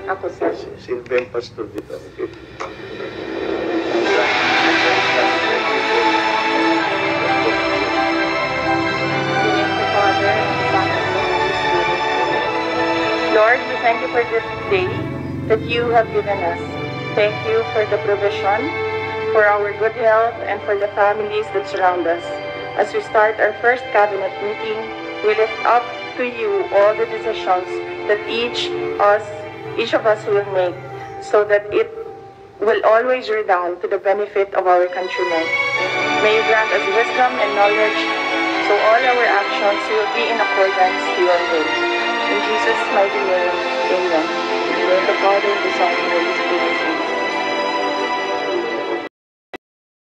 Ako, sir. Silvia Pastor dito. Okay. Lord, we thank you for this day that you have given us. Thank you for the provision, for our good health, and for the families that surround us. As we start our first cabinet meeting, we lift up to you all the decisions that each of us will make, so that it will always redound to the benefit of our countrymen. May you grant us wisdom and knowledge, so all our actions will be in accordance to your will. In Jesus' mighty name, amen. In the name of the Father, the Son, and the Holy Spirit.